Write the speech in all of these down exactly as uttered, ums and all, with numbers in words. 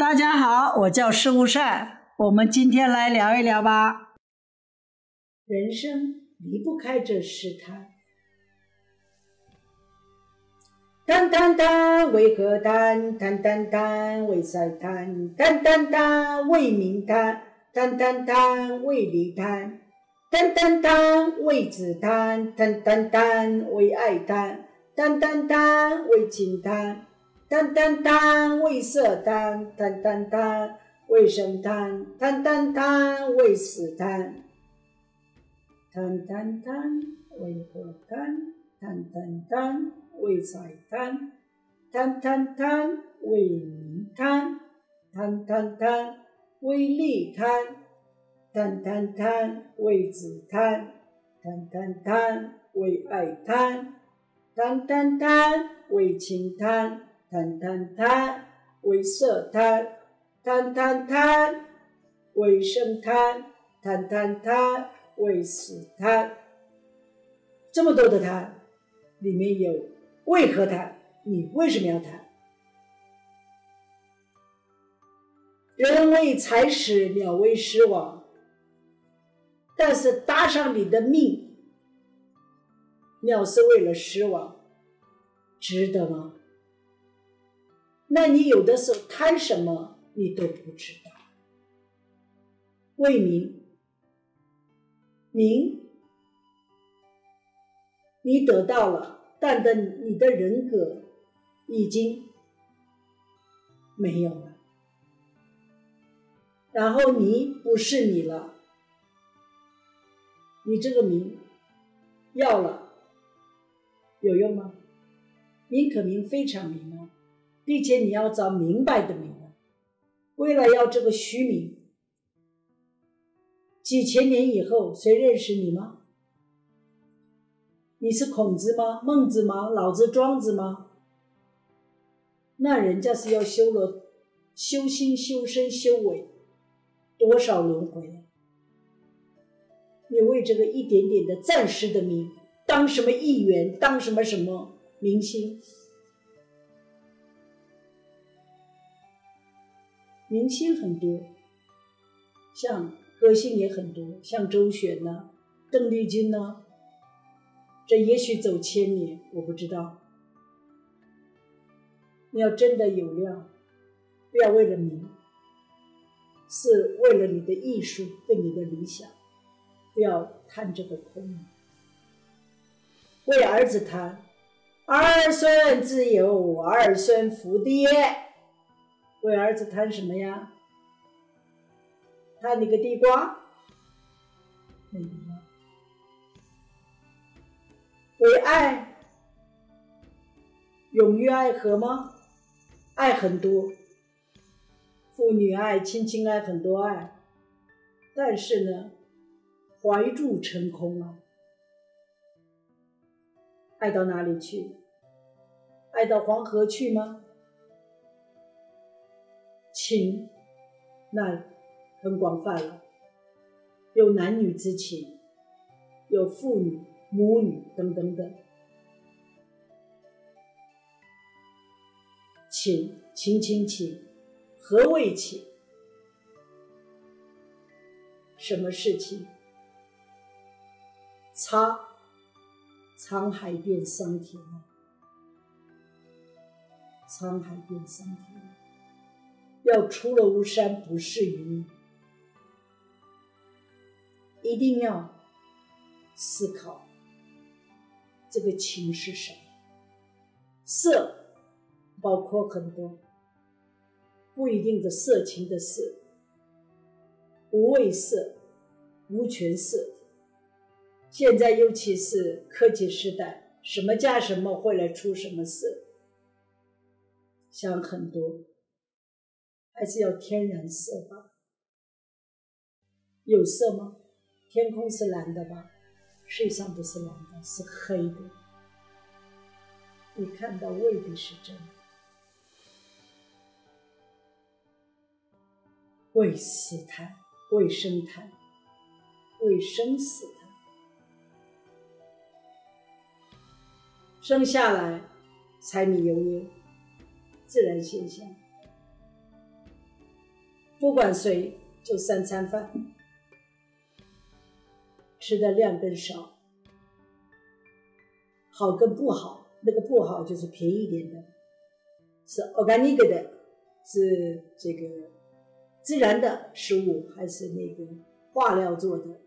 大家好，我叫施无善，我们今天来聊一聊吧。人生离不开这试探。谈谈谈，为何谈？谈谈谈，为财谈？谈谈谈，为名谈？谈谈谈，为利谈？谈谈谈，为子谈？谈谈谈，为爱谈？谈谈谈，为情谈？谈谈谈，为色谈？谈谈谈，为生谈？谈谈谈，为死谈？谈谈谈，为何谈？谈谈谈，为财谈？谈谈谈，为名谈？谈谈谈，为利谈？谈谈谈，为子谈？谈谈谈，为爱谈？谈谈谈，为情谈？谈谈谈，为色谈？谈谈谈，为生谈？谈谈谈，为死谈？这么多的谈，里面有为何谈？你为什么要谈？人为财始，鸟为食亡。但是搭上你的命，鸟是为了食亡，值得吗？那你有的时候贪什么，你都不知道。为名，名你得到了，但的你的人格已经没有了，然后你不是你了，你这个名要了有用吗？名可名非常名啊，并且你要找明白的名啊。为了要这个虚名，几千年以后谁认识你吗？你是孔子吗？孟子吗？老子庄子吗？那人家是要修了修心修身修为多少轮回啊。你为这个一点点的暂时的名，当什么议员，当什么什么明星，明星很多，像歌星也很多，像周璇呐、邓丽君呐、这也许走千年，我不知道。你要真的有料，不要为了名，是为了你的艺术跟你的理想，不要贪这个空。为儿子贪，儿孙自有儿孙福爹。为儿子贪什么呀？贪你个地瓜？没有吗？为爱，永浴爱河吗？爱很多，父女爱、亲情爱，很多爱，但是呢，怀住成空啊。爱到哪里去？爱到黄河去吗？情那很广泛了，有男女之情，有父女、母女等等等。情，情情情，何谓情？什么是情？沧沧海变桑田啊，沧海变桑田，要出了巫山不是云。一定要思考这个情是什么。色包括很多，不一定的色情的色，无味色、无权色。现在尤其是科技时代，什么加什么会来出什么色，想很多，还是要天然色吧。有色吗？天空是蓝的吧？实际上不是蓝的，是黑的。你看到未必是真的。为死贪，为生贪，为生死贪。生下来柴米油盐，自然现象。 不管谁就三餐饭，吃的量更少，好跟不好，那个不好就是便宜点的，是 organic 的，是这个自然的食物，还是那个化疗做的。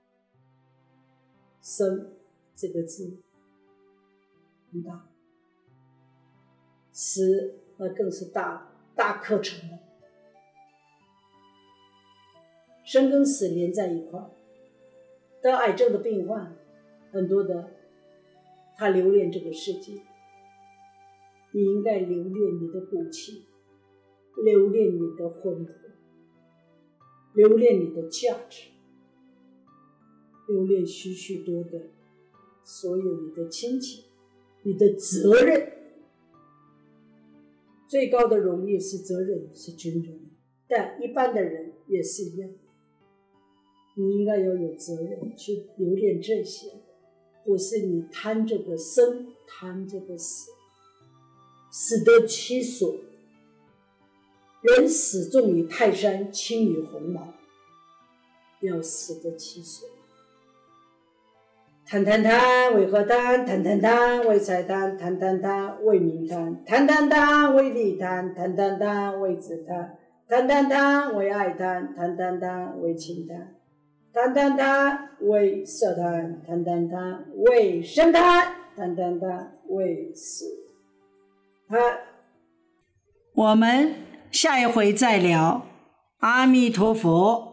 生这个字很大，死那更是大大课程了。生跟死连在一块儿，得癌症的病患很多的，他留恋这个世界。你应该留恋你的骨气，留恋你的魂魄，留恋你的价值，留恋许许多的所有你的亲情，你的责任。最高的荣誉是责任，是军人，但一般的人也是一样。你应该要有责任去留恋这些，不是你贪这个生，贪这个死，死得其所。人死重于泰山，轻于鸿毛，要死得其所。谈谈谈为何谈？谈谈谈为财谈？谈谈谈为民谈？谈谈谈为利谈？谈谈谈为自谈？谈谈谈为爱谈？谈谈谈为情谈？谈谈谈为色谈？谈谈谈为声谈？谈谈谈为死谈。我们下一回再聊。阿弥陀佛。